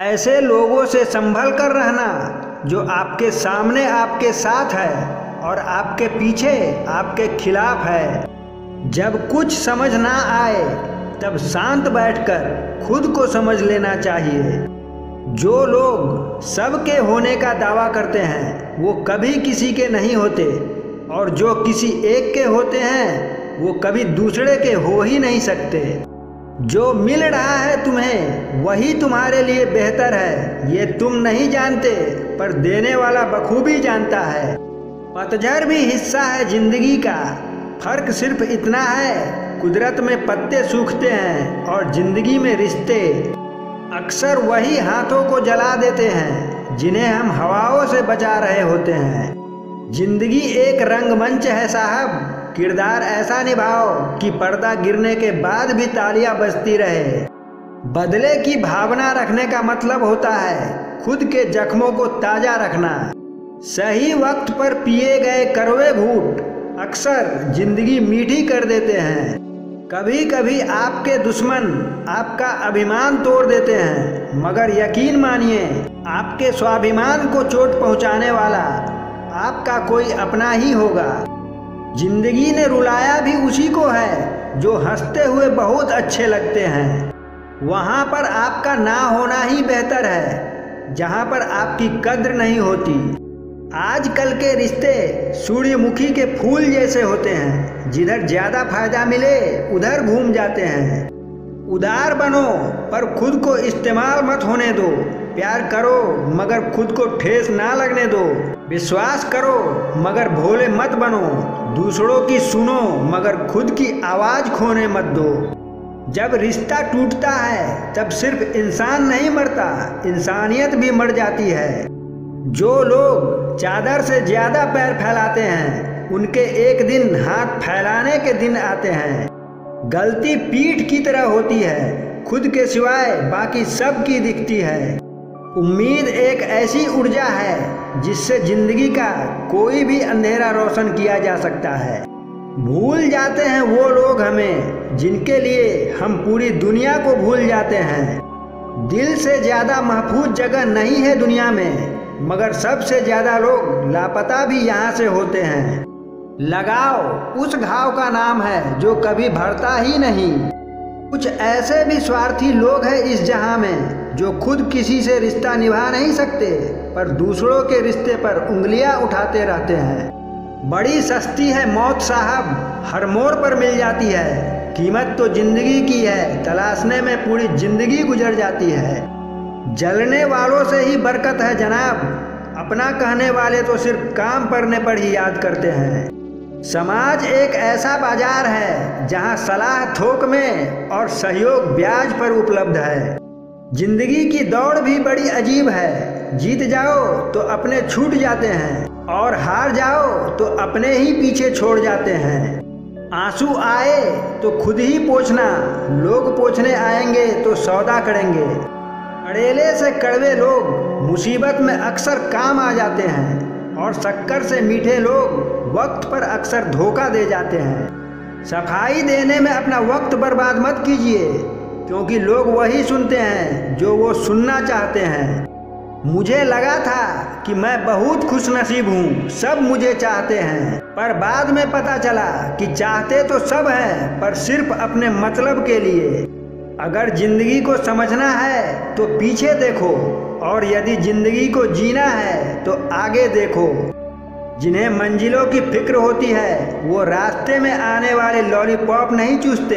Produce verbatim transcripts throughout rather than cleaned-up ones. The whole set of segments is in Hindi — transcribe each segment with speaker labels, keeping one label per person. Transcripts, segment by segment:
Speaker 1: ऐसे लोगों से संभल कर रहना जो आपके सामने आपके साथ है और आपके पीछे आपके खिलाफ है। जब कुछ समझ ना आए तब शांत बैठकर खुद को समझ लेना चाहिए। जो लोग सबके होने का दावा करते हैं वो कभी किसी के नहीं होते, और जो किसी एक के होते हैं वो कभी दूसरे के हो ही नहीं सकते। जो मिल रहा है तुम्हें वही तुम्हारे लिए बेहतर है, ये तुम नहीं जानते पर देने वाला बखूबी जानता है। पतझड़ भी हिस्सा है जिंदगी का, फर्क सिर्फ इतना है कुदरत में पत्ते सूखते हैं और जिंदगी में रिश्ते। अक्सर वही हाथों को जला देते हैं जिन्हें हम हवाओं से बचा रहे होते हैं। जिंदगी एक रंगमंच है साहब, किरदार ऐसा निभाओ कि पर्दा गिरने के बाद भी तालियां बजती रहे। बदले की भावना रखने का मतलब होता है खुद के जख्मों को ताजा रखना। सही वक्त पर पिए गए कड़वे घूंट अक्सर जिंदगी मीठी कर देते हैं। कभी कभी आपके दुश्मन आपका अभिमान तोड़ देते हैं, मगर यकीन मानिए आपके स्वाभिमान को चोट पहुंचाने वाला आपका कोई अपना ही होगा। जिंदगी ने रुलाया भी उसी को है जो हंसते हुए बहुत अच्छे लगते हैं। वहाँ पर आपका ना होना ही बेहतर है जहाँ पर आपकी कद्र नहीं होती। आजकल के रिश्ते सूर्यमुखी के फूल जैसे होते हैं, जिधर ज्यादा फायदा मिले उधर घूम जाते हैं। उदार बनो पर खुद को इस्तेमाल मत होने दो। प्यार करो मगर खुद को ठेस ना लगने दो। विश्वास करो मगर भोले मत बनो। दूसरों की सुनो मगर खुद की आवाज खोने मत दो। जब रिश्ता टूटता है तब सिर्फ इंसान नहीं मरता, इंसानियत भी मर जाती है। जो लोग चादर से ज्यादा पैर फैलाते हैं उनके एक दिन हाथ फैलाने के दिन आते हैं। गलती पीठ की तरह होती है, खुद के सिवाय बाकी सब की दिखती है। उम्मीद एक ऐसी ऊर्जा है जिससे जिंदगी का कोई भी अंधेरा रोशन किया जा सकता है। भूल जाते हैं वो लोग हमें जिनके लिए हम पूरी दुनिया को भूल जाते हैं। दिल से ज्यादा महफूज जगह नहीं है दुनिया में, मगर सबसे ज्यादा लोग लापता भी यहाँ से होते हैं। लगाव उस घाव का नाम है जो कभी भरता ही नहीं। कुछ ऐसे भी स्वार्थी लोग हैं इस जहां में जो खुद किसी से रिश्ता निभा नहीं सकते पर दूसरों के रिश्ते पर उंगलियां उठाते रहते हैं। बड़ी सस्ती है मौत साहब, हर मोड़ पर मिल जाती है। कीमत तो जिंदगी की है, तलाशने में पूरी जिंदगी गुजर जाती है। जलने वालों से ही बरकत है जनाब, अपना कहने वाले तो सिर्फ काम करने पर ही याद करते हैं। समाज एक ऐसा बाजार है जहां सलाह थोक में और सहयोग ब्याज पर उपलब्ध है। जिंदगी की दौड़ भी बड़ी अजीब है, जीत जाओ तो अपने छूट जाते हैं और हार जाओ तो अपने ही पीछे छोड़ जाते हैं। आंसू आए तो खुद ही पोंछना, लोग पोंछने आएंगे तो सौदा करेंगे। अड़ेले से कड़वे लोग मुसीबत में अक्सर काम आ जाते हैं और शक्कर से मीठे लोग वक्त पर अक्सर धोखा दे जाते हैं। सफाई देने में अपना वक्त बर्बाद मत कीजिए, क्योंकि लोग वही सुनते हैं जो वो सुनना चाहते हैं। मुझे लगा था कि मैं बहुत खुशनसीब हूँ, सब मुझे चाहते हैं, पर बाद में पता चला कि चाहते तो सब हैं पर सिर्फ अपने मतलब के लिए। अगर जिंदगी को समझना है तो पीछे देखो, और यदि जिंदगी को जीना है तो आगे देखो। जिन्हें मंजिलों की फिक्र होती है वो रास्ते में आने वाले लॉलीपॉप नहीं चूसते।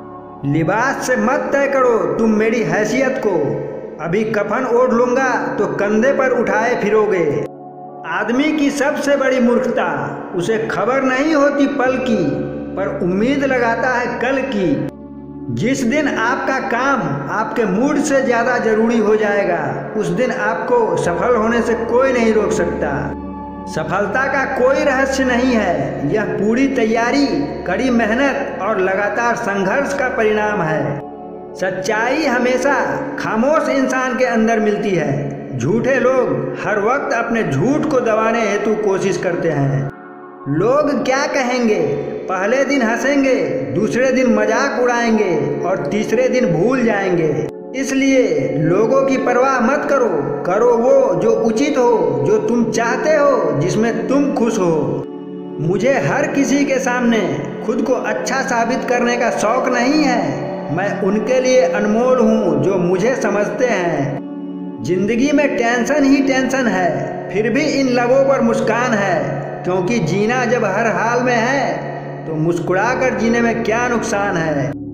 Speaker 1: लिबास से मत तय करो तुम मेरी हैसियत को, अभी कफन ओढ़ लूंगा तो कंधे पर उठाए फिरोगे। आदमी की सबसे बड़ी मूर्खता उसे खबर नहीं होती पल की, पर उम्मीद लगाता है कल की। जिस दिन आपका काम आपके मूड से ज्यादा जरूरी हो जाएगा उस दिन आपको सफल होने से कोई नहीं रोक सकता। सफलता का कोई रहस्य नहीं है, यह पूरी तैयारी, कड़ी मेहनत और लगातार संघर्ष का परिणाम है। सच्चाई हमेशा खामोश इंसान के अंदर मिलती है। झूठे लोग हर वक्त अपने झूठ को दबाने हेतु कोशिश करते हैं। लोग क्या कहेंगे, पहले दिन हंसेंगे, दूसरे दिन मजाक उड़ाएंगे और तीसरे दिन भूल जाएंगे। इसलिए लोगों की परवाह मत करो, करो वो जो उचित हो, जो तुम चाहते हो, जिसमें तुम खुश हो। मुझे हर किसी के सामने खुद को अच्छा साबित करने का शौक नहीं है। मैं उनके लिए अनमोल हूँ जो मुझे समझते हैं। जिंदगी में टेंशन ही टेंशन है, फिर भी इन लबों पर मुस्कान है, क्योंकि जीना जब हर हाल में है तो मुस्कुरा कर जीने में क्या नुकसान है।